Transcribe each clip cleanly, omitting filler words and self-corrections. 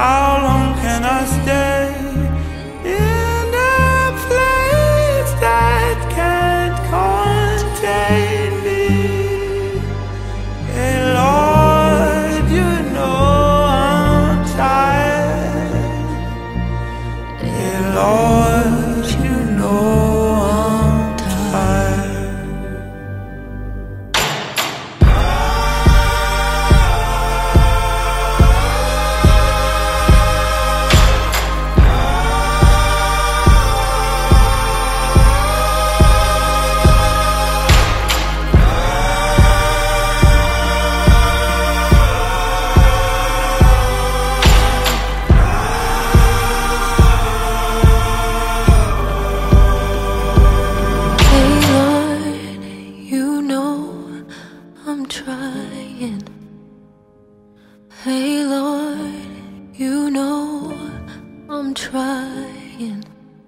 How long can I stay in a place that can't contain me? Hey Lord, you know I'm tired. Hey Lord, you know I'm tired. I'm trying. Hey Lord, you know I'm trying.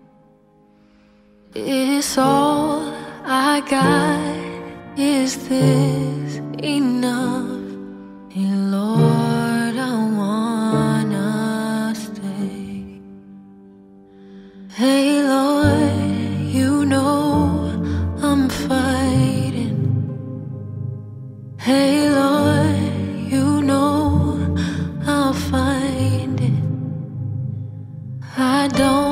It's all I got. Is this enough? Hey Lord, I wanna stay. Hey Lord, you know I'm fighting. Hey Lord, you know I'll find it. I don't